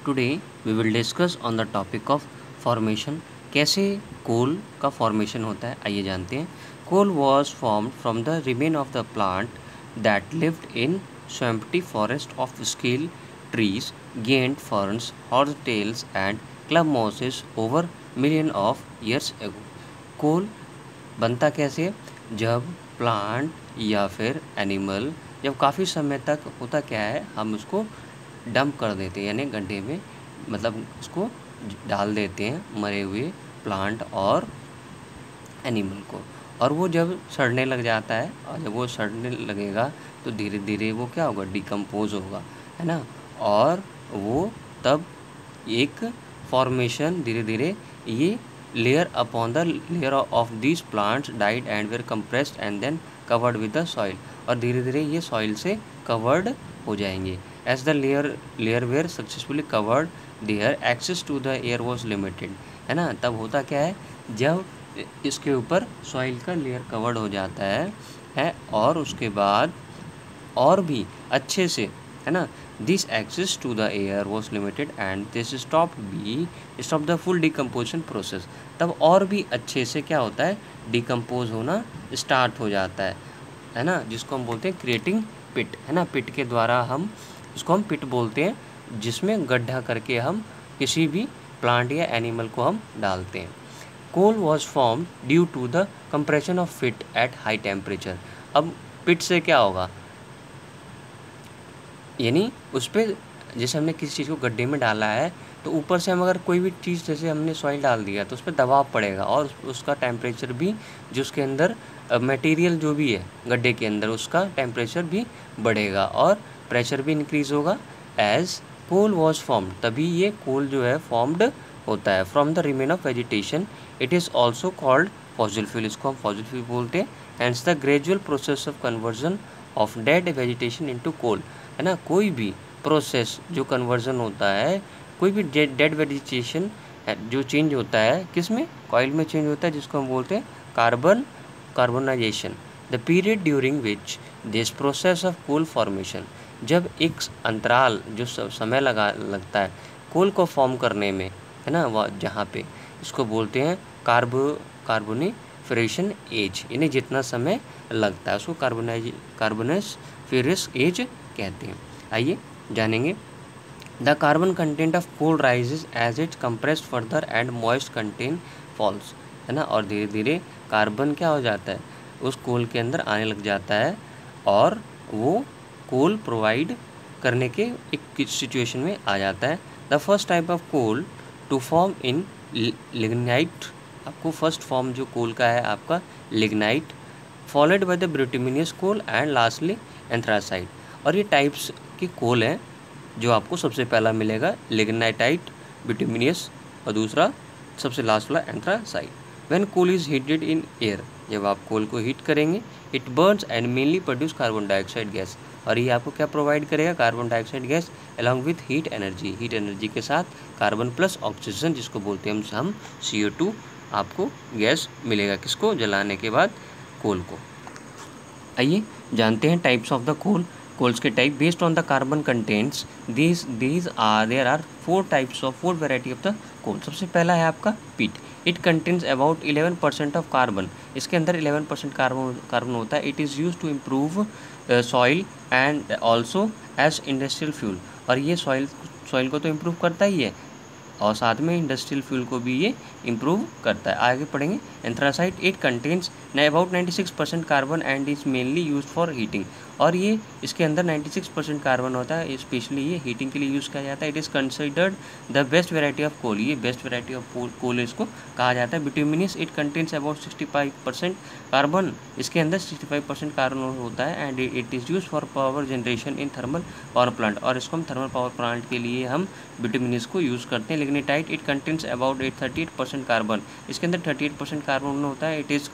Today we will discuss on the topic of formation. कैसे coal का formation होता है आइए जानते हैं। Coal was formed from the remain of the plant that lived in swampy forest of scale trees, giant ferns, horse tails and club mosses over million of years ago. Coal बनता कैसे है? जब plant या फिर animal जब काफ़ी समय तक होता क्या है, हम उसको डंप कर देते हैं यानी गड्ढे में, मतलब उसको डाल देते हैं मरे हुए प्लांट और एनिमल को, और वो जब सड़ने लग जाता है और जब वो सड़ने लगेगा तो धीरे धीरे वो क्या होगा, डिकम्पोज होगा, है ना। और वो तब एक फॉर्मेशन धीरे धीरे ये layer upon the layer of this plants died and were compressed and then covered with the soil, और धीरे धीरे ये सॉइल से कवर्ड हो जाएंगे। As the layer were successfully covered their access to the air was limited, है ना। तब होता क्या है, जब इसके ऊपर सॉइल का लेयर कवर्ड हो जाता है और उसके बाद और भी अच्छे से, है ना, this access to the air was limited and this stop the full decomposition process. तब और भी अच्छे से क्या होता है, डिकम्पोज होना स्टार्ट हो जाता है ना, जिसको हम बोलते हैं क्रिएटिंग पिट, है ना। पिट के द्वारा हम इसको हम पिट बोलते हैं, जिसमें गड्ढा करके हम किसी भी प्लांट या एनिमल को हम डालते हैं। Coal was form due to the compression of peat at high temperature. अब पिट से क्या होगा, यानी उस पर जैसे हमने किसी चीज़ को गड्ढे में डाला है तो ऊपर से हम अगर कोई भी चीज़ जैसे हमने सॉइल डाल दिया तो उस पर दबाव पड़ेगा और उसका टेम्परेचर भी, जो उसके अंदर मटेरियल जो भी है गड्ढे के अंदर, उसका टेम्परेचर भी बढ़ेगा और प्रेशर भी इंक्रीज़ होगा। एज कोल वॉज फॉर्म्ड, तभी ये कोल जो है फॉर्म्ड होता है from the remain of vegetation. It is also called fossil fuel, इसको हम फॉसिल फ्यूल बोलते हैं। Hence the gradual process of conversion of dead vegetation into coal, है ना। कोई भी प्रोसेस जो कन्वर्जन होता है, कोई भी डेड वेजिटेशन जो चेंज होता है, किस में, कॉइल में चेंज होता है, जिसको हम बोलते हैं carbonisation. The period during which this process of coal formation, जब एक अंतराल जो समय लगता है कोल को फॉर्म करने में, है ना, वह जहाँ पे इसको बोलते हैं कार्बोनिफरेशन एज, यानी जितना समय लगता है उसको कार्बोनिफेरस एज कहते हैं। आइए जानेंगे। The carbon content of coal rises as it compressed further and moist content falls, है ना। और धीरे धीरे कार्बन क्या हो जाता है, उस कोल के अंदर आने लग जाता है और वो कोल प्रोवाइड करने के एक सिचुएशन में आ जाता है। The first type of coal to form in lignite, आपको फर्स्ट फॉर्म जो कोल का है आपका lignite, followed by the bituminous coal and lastly anthracite. और ये टाइप्स के कोल हैं जो आपको सबसे पहला मिलेगा लिग्नाइटाइट, बिटुमिनियस, और दूसरा सबसे लास्ट वाला anthracite. When coal is heated in air, जब आप कोल को हीट करेंगे, it burns and mainly produce carbon dioxide gas, और ये आपको क्या प्रोवाइड करेगा, carbon dioxide gas along with heat energy के साथ कार्बन प्लस ऑक्सीजन, जिसको बोलते हैं हम CO2, आपको गैस मिलेगा किसको, जलाने के बाद कोल को। आइए जानते हैं types of the coal. Coals के type based on the carbon contents, there are 4 variety of the coal. सबसे पहला है आपका peat. It contains about 11% of carbon, इसके अंदर 11% कार्बन होता है। It is use to improve soil and also as industrial fuel, और ये सॉइल को तो इम्प्रूव करता ही है और साथ में इंडस्ट्रियल फ्यूल को भी ये इम्प्रूव करता है। आगे पढ़ेंगे। Anthracite, it contains about 96% carbon and is mainly use for heating, और ये इसके अंदर 96% कार्बन होता है, स्पेशली ये हीटिंग के लिए यूज़ किया जाता है। It is considered the best variety of coal, ये बेस्ट वेराइटी ऑफ कोल इसको कहा जाता है। Bituminous, it contains about 65% carbon, इसके अंदर 65% कार्बन होता है and it is use for power generation in thermal power plant, और इसको हम थर्मल पावर प्लांट के लिए हम बिटुमिनियस को यूज़ करते हैं। Lignite, it contains about 38% carbon, इसके अंदर 38% कार्बन होता है। It is considered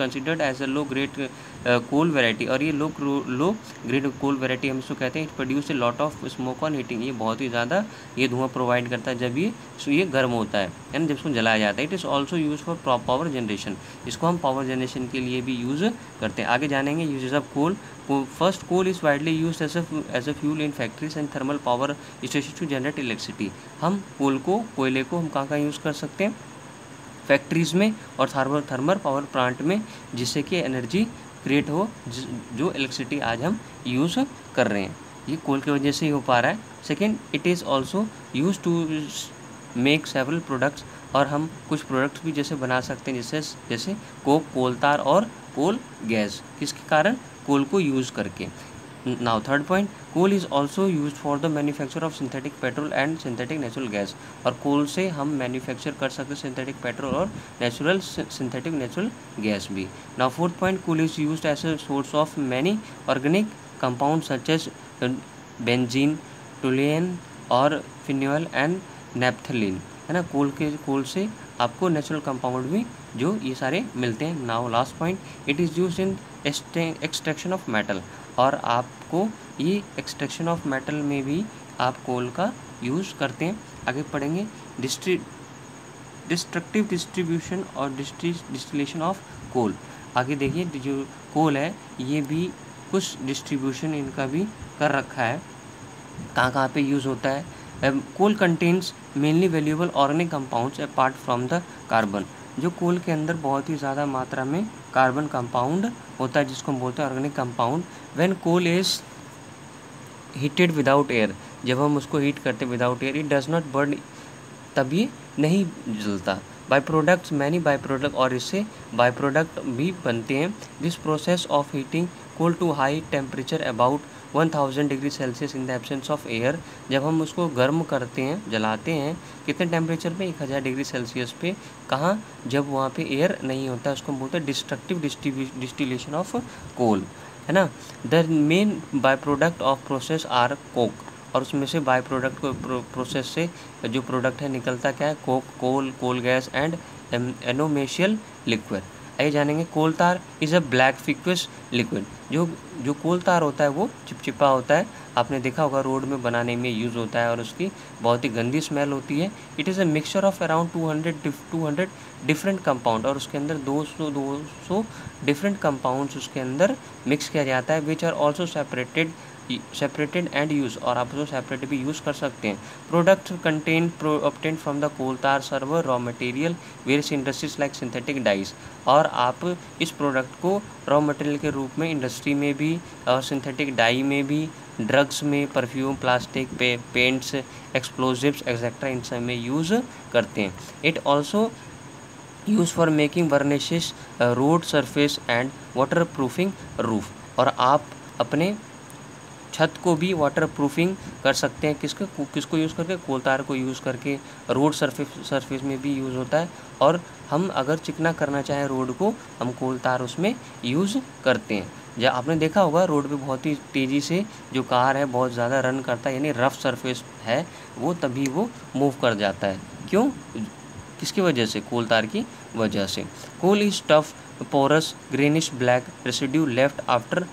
as a low grade coal variety, और ये लो ग्रेड कोल वेराइटी हम इसको कहते हैं। It produce a lot of smoke on heating, ये बहुत ही ज़्यादा ये धुआं प्रोवाइड करता है जब ये गर्म होता है ना, जब इसको जलाया जाता है। It is also use for power generation, इसको हम पावर जनरेशन के लिए भी यूज़ करते हैं। आगे जानेंगे uses of coal. First, coal is widely use as a fuel in factories and thermal power station to generate electricity. हम कोयले को हम कहाँ यूज़ कर सकते हैं? फैक्ट्रीज़ में और थर्मल पावर प्लांट में, जिससे कि एनर्जी क्रिएट हो, जो इलेक्ट्रिसिटी आज हम यूज़ कर रहे हैं, ये कोल की वजह से ही हो पा रहा है। Second, it is also use to make several products, और हम कुछ प्रोडक्ट्स भी जैसे बना सकते हैं, जैसे कोक, कोल तार और कोल गैस, किसके कारण? कोल को यूज़ करके। Now third point, coal is also use for the manufacture of synthetic petrol and synthetic natural gas, और कोल से हम मैन्युफैक्चर कर सकते हैं सिंथेटिक पेट्रोल और सिंथेटिक नेचुरल गैस भी। Now fourth point, coal is used as a source of many organic compound such as benzene, toluene और phenol and naphthalene, है ना। कोल से आपको नेचुरल कंपाउंड भी जो ये सारे मिलते हैं। Now last point, it is used in extraction of metal, और आपको ये एक्सट्रैक्शन ऑफ मेटल में भी आप कोल का यूज़ करते हैं। आगे पढ़ेंगे डिस्ट्रक्टिव डिस्ट्रीब्यूशन और डिस्टिलेशन ऑफ कोल। आगे देखिए, जो कोल है ये भी कुछ डिस्ट्रीब्यूशन इनका भी कर रखा है, कहाँ पे यूज़ होता है। Coal contains mainly valuable organic compounds apart from the carbon, जो कोल के अंदर बहुत ही ज़्यादा मात्रा में कार्बन कंपाउंड होता है, जिसको हम बोलते हैं organic compound. When coal is heated without air, जब हम उसको हीट करते without air, it does not burn, तब ये नहीं जलता। By products, many by product, और इससे बाई प्रोडक्ट भी बनते हैं। This process of heating coal to high temperature about 1000 degree Celsius in the absence of air, जब हम उसको गर्म करते हैं, जलाते हैं, कितने टेम्परेचर पे? 1000 डिग्री सेल्सियस पे। कहाँ? जब वहाँ पे एयर नहीं होता, उसको हम बोलते हैं डिस्ट्रक्टिव डिस्टिलेशन ऑफ कोल, है ना। The main by product of process are coke, और उसमें से बाई प्रोडक्ट को प्रोसेस से जो प्रोडक्ट है निकलता क्या है? Coke, coal gas and ammoniacal liquid. आइए जानेंगे, coal tar is a black viscous liquid, जो कोल तार होता है वो चिपचिपा होता है, आपने देखा होगा रोड में बनाने में यूज़ होता है, और उसकी बहुत ही गंदी स्मेल होती है। It is a mixture of around 200 different compound, और उसके अंदर 200 डिफरेंट कंपाउंड्स उसके अंदर मिक्स किया जाता है, which are also separated and use, और आप उसको सेपरेट भी यूज़ कर सकते हैं। Product obtain from the coal tar serve raw material various industries like synthetic dyes, और आप इस प्रोडक्ट को रॉ मटेरियल के रूप में इंडस्ट्री में भी और सिंथेटिक डाई में भी, ड्रग्स में, perfume, plastic, paints, explosives etcetera, इन सब में यूज़ करते हैं। It also use for making varnishes, road surface and waterproofing roof, और आप अपने छत को भी वाटर प्रूफिंग कर सकते हैं, किसको यूज़ करके? कोल तार को यूज़ करके। रोड सरफेस में भी यूज़ होता है, और हम अगर चिकना करना चाहें रोड को, हम कोल तार उसमें यूज़ करते हैं। जब आपने देखा होगा रोड पे बहुत ही तेज़ी से जो कार है बहुत ज़्यादा रन करता है, यानी रफ सरफेस है वो, तभी वो मूव कर जाता है। क्यों? किसकी वजह से? कोल तार की वजह से। Coal is tough, porous, greyish black residue left after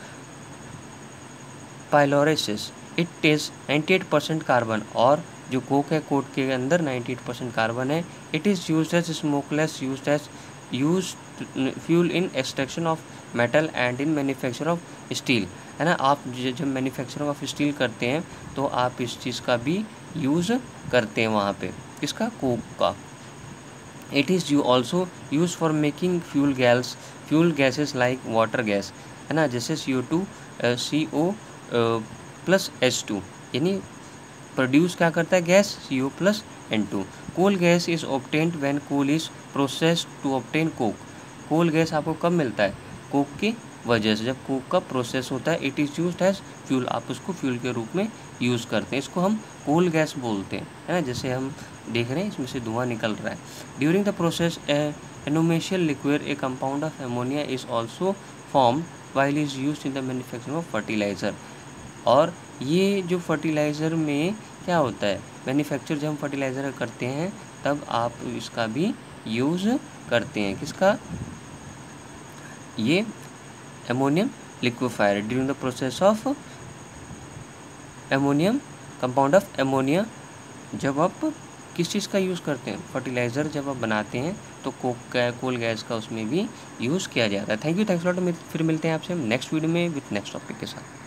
pyrolysis. It is 98% carbon, और जो कोक है, कोक के अंदर 98% कार्बन है। It is used as smokeless, use fuel in extraction of metal and in manufacture of steel, है ना। आप जब मैन्युफैक्चरिंग ऑफ स्टील करते हैं तो आप इस चीज़ का भी यूज़ करते हैं वहाँ पे, किसका? कोक का। It is also use for making fuel gases like water gas, है ना, जैसे CO2 CO प्लस H2, यानी प्रोड्यूस क्या करता है gas? CO plus N2। Coal gas is obtained when coal is processed to obtain coke. Coal gas आपको कब मिलता है? कोक की वजह से, जब कोक का प्रोसेस होता है। It is used as fuel, आप उसको फ्यूल के रूप में यूज़ करते हैं, इसको हम कोल गैस बोलते हैं, है ना। जैसे हम देख रहे हैं इसमें से धुआं निकल रहा है। During the process ammoniacal liquid, a compound of ammonia is also form while is used in the manufacturing of fertiliser. और ये जो फर्टिलाइज़र में क्या होता है, मैन्युफैक्चर जब हम फर्टिलाइज़र करते हैं तब आप इसका भी यूज़ करते हैं, किसका? ये ammonium liquefier during the process of ammonium compound of ammonia. जब आप किस चीज़ का यूज़ करते हैं, फर्टिलाइज़र जब आप बनाते हैं तो कोल गैस का उसमें भी यूज़ किया जाता है। Thank you lot. फिर मिलते हैं आपसे नेक्स्ट वीडियो में विथ नेक्स्ट टॉपिक के साथ।